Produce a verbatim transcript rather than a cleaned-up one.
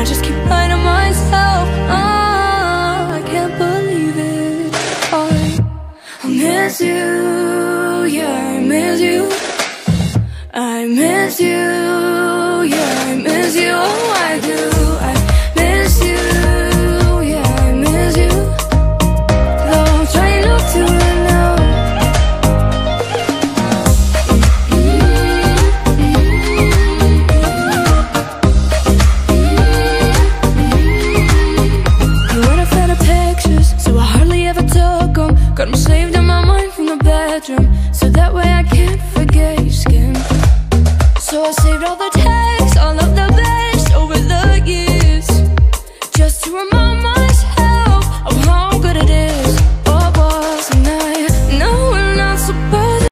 I just keep lying to myself. Oh, I can't believe it. I, I miss you, yeah, I miss you.